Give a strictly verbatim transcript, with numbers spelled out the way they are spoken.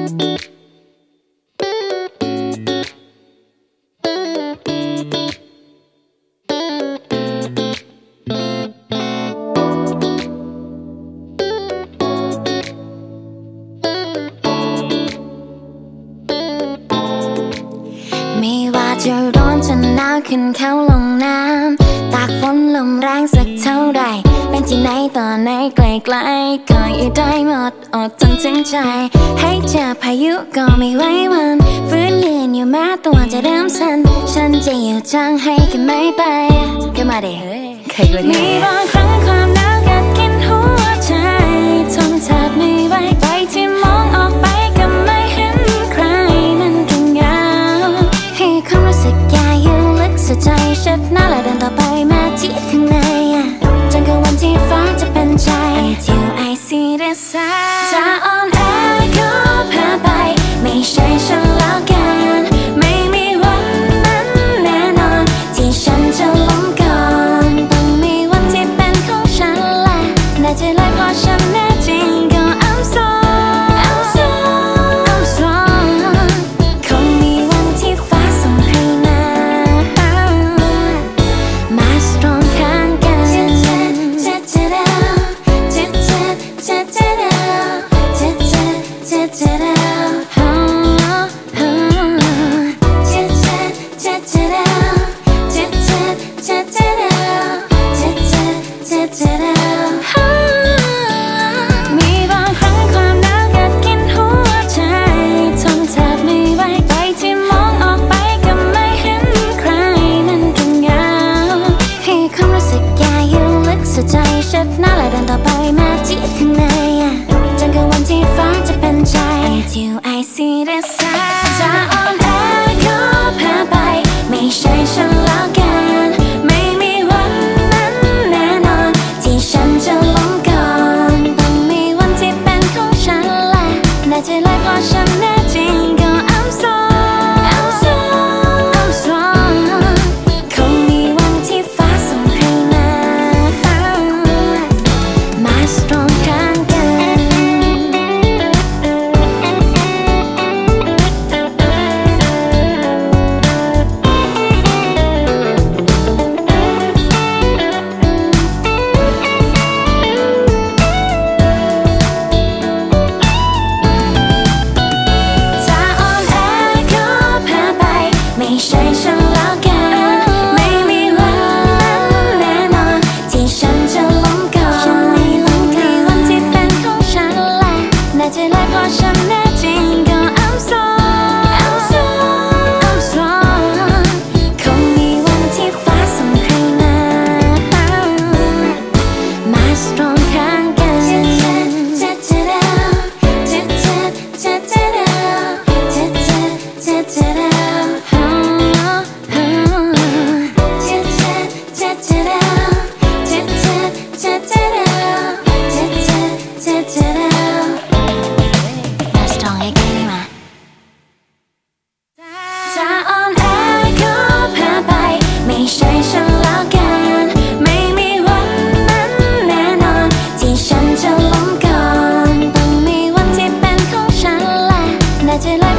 ไม่ว่าจะร้อนจะหนาวขึ้นเขาลงน้ำตากฝนลมแรงสักเท่าไรเป็นที่ไหนตอนไหนไกลไกลคอยอยู่ได้หมดอดทนถึงใจให้เจอพายุก็ไม่ไหววันฟื้นยืนอยู่แม้ตัวจะเริ่มสั่นฉันจะอยู่จางให้กันไม่ไปก็มาเด้เคยกันมีบางครั้งความหนาวกัดกินหัวใจทนแทบไม่ไหวไปที่มองออกไปก็ไม่เห็นใครมันก็เหงาให้ความรู้สึกแย่อยู่ลึกสุดใจชัดหน้าและเดินต่อไปมาที่ข้างในจนกว่าวันที่ฟ้าจะเป็นใจ Until I see the sun จะอ่อนแอก็แพ้ไปไม่ใช่ฉันแล้วกันไม่มีวันนั้นแน่นอนที่ฉันจะล้มก่อนต้องมีวันที่เป็นของฉันแหละแน่ใจเลยเพราะฉันแน่จริงก็ I'm strong I'm strong I'm strong คงมีวันที่ฟ้าส่งให้มามา strong ข้างกันมีบางครั้งความหนาวกัดกินหัวใจทนแทบไม่ไหวไปที่มองออกไปก็ไม่เห็นใครมันก็เหงาให้ความรู้สึกแย่อยู่ลึกสุดใจชัดหน้าและเดินต่อไปมาที่ข้างในจนกว่าวันที่ฟ้าจะเป็นใจ Until I see the sun จะอ่อนแอก็แพ้ไปไม่ใช่ฉันแล้วกันไม่มีวันนั้นแน่นอนที่ฉันจะล้มก่อนต้องมีวันที่เป็นของฉันแหละแน่ใจเลยเพราะฉันแน่จริงก็ I'm strong I'm strong I'm strong คงมีวันที่ฟ้าส่งให้มามา strong ข้างกันจะอ่อนแอก็แพ้ไปไม่ใช่ฉันแล้วกันไม่มีวันนั้นแน่นอนที่ฉันจะล้มก่อนต้องมีวันที่เป็นของฉันแหละแน่ใจเลยเพราะฉันแน่จริงก็ I'm strong I'm strong I'm strong คงมีวันที่ฟ้าส่งให้มามา strong ข้างกันจะอ่อนแอก็แพ้ไปไม่ใช่ฉันแล้วกันไม่มีวันนั้นแน่นอนที่ฉันจะล้มก่อนต้องมีวันที่เป็นของฉันแหละแน่ใจเลย